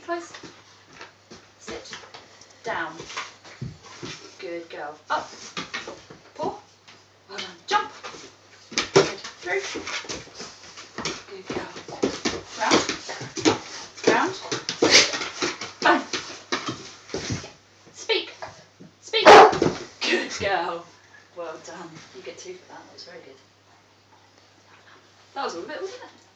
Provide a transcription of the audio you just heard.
close. Sit. Down. Good girl. Up. Paw. Well done. Jump. Good. Through. Good girl. Round. Round. Bang. Speak. Speak. Good girl. Well done. You get 2 for that. That was very good. That was all of it, wasn't it?